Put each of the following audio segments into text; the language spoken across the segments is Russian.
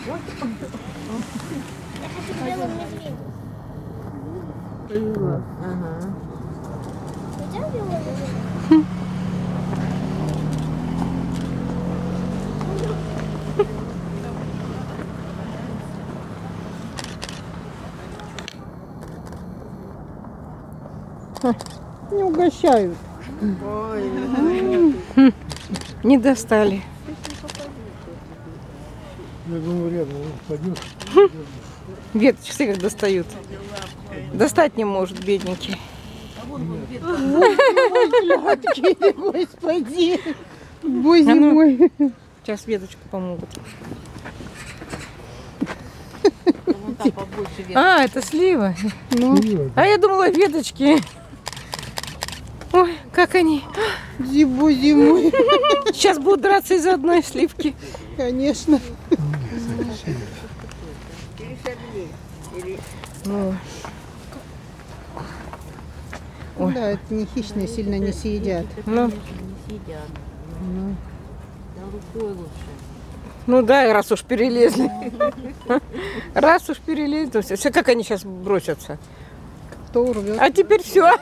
белым медведем. Ага. Хотя белым медведем? Не угощают. Не достали. Я думаю, рядом упадет. Веточки, смотри, как достают. Достать не может, бедненький. Господи. Боже мой. Сейчас веточку помогут. А, это слива. Ну, А я думала, веточки. Ой, как они. зимой. Сейчас будут драться из-за одной сливки. Конечно. Ну. Ой. Да, это не хищные, сильно не съедят. Ну, Ну, ну да, раз уж перелезли. Раз уж перелезли, то все. Как они сейчас бросятся? кто урвет? А теперь все.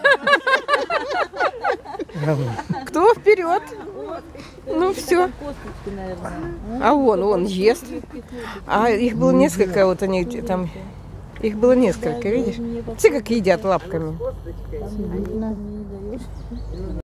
Кто вперед? Ну все. А он ест. А их было несколько, вот они там. Их было несколько, видишь? Все как едят лапками. Сильно.